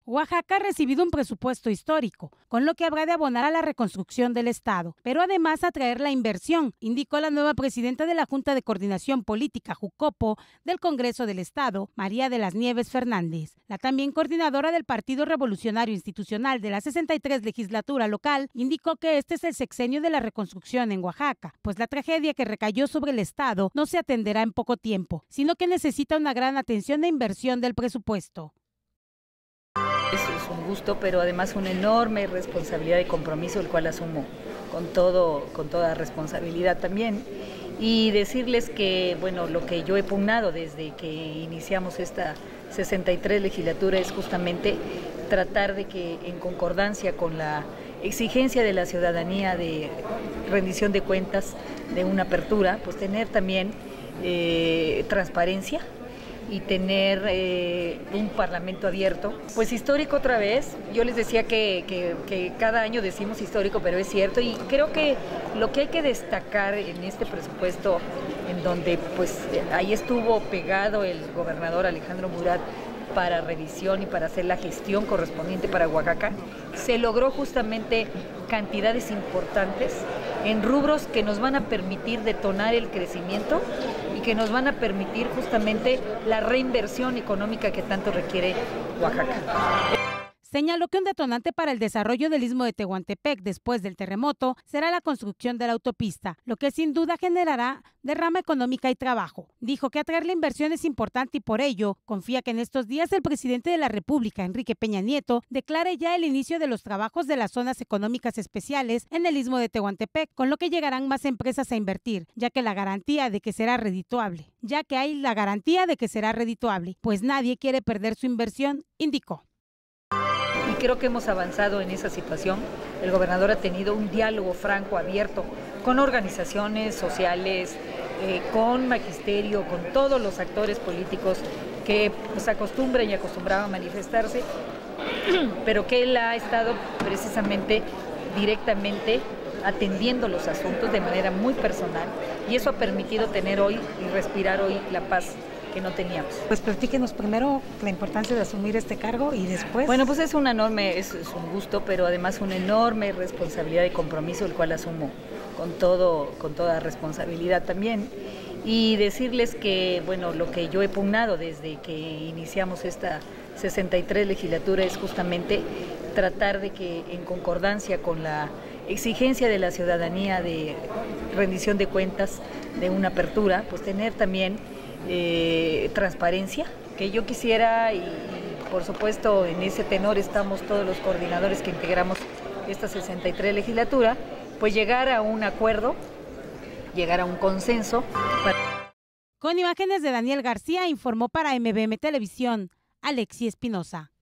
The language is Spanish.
Oaxaca ha recibido un presupuesto histórico, con lo que habrá de abonar a la reconstrucción del Estado, pero además atraer la inversión, indicó la nueva presidenta de la Junta de Coordinación Política, Jucopo, del Congreso del Estado, María de las Nieves Fernández. La también coordinadora del Partido Revolucionario Institucional de la 63 legislatura local indicó que este es el sexenio de la reconstrucción en Oaxaca, pues la tragedia que recayó sobre el Estado no se atenderá en poco tiempo, sino que necesita una gran atención e inversión del presupuesto. Es un gusto, pero además una enorme responsabilidad y compromiso, el cual asumo con toda responsabilidad también. Y decirles que, bueno, lo que yo he pugnado desde que iniciamos esta 63 legislatura es justamente tratar de que, en concordancia con la exigencia de la ciudadanía de rendición de cuentas, de una apertura, pues tener también transparencia y tener un parlamento abierto. Pues histórico otra vez, yo les decía que cada año decimos histórico, pero es cierto, y creo que lo que hay que destacar en este presupuesto, en donde pues ahí estuvo pegado el gobernador Alejandro Murat para revisión y para hacer la gestión correspondiente para Oaxaca, se logró justamente cantidades importantes en rubros que nos van a permitir detonar el crecimiento y que nos van a permitir justamente la reinversión económica que tanto requiere Oaxaca. Señaló que un detonante para el desarrollo del Istmo de Tehuantepec después del terremoto será la construcción de la autopista, lo que sin duda generará derrama económica y trabajo. Dijo que atraer la inversión es importante y por ello confía que en estos días el presidente de la República, Enrique Peña Nieto, declare ya el inicio de los trabajos de las zonas económicas especiales en el Istmo de Tehuantepec, con lo que llegarán más empresas a invertir, ya que hay la garantía de que será redituable, pues nadie quiere perder su inversión, indicó. Y creo que hemos avanzado en esa situación. El gobernador ha tenido un diálogo franco, abierto, con organizaciones sociales, con magisterio, con todos los actores políticos que pues, acostumbran y acostumbraban a manifestarse, pero que él ha estado precisamente directamente atendiendo los asuntos de manera muy personal, y eso ha permitido tener hoy y respirar hoy la paz que no teníamos. Pues platíquenos primero la importancia de asumir este cargo y después. Bueno, pues es un gusto, pero además una enorme responsabilidad y compromiso, el cual asumo con toda responsabilidad también. Y decirles que, bueno, lo que yo he pugnado desde que iniciamos esta 63 legislatura es justamente tratar de que, en concordancia con la exigencia de la ciudadanía de rendición de cuentas, de una apertura, pues tener también transparencia, que yo quisiera, y por supuesto en ese tenor estamos todos los coordinadores que integramos esta 63 legislatura, pues llegar a un acuerdo, llegar a un consenso. Con imágenes de Daniel García, informó para MBM Televisión, Alexi Espinosa.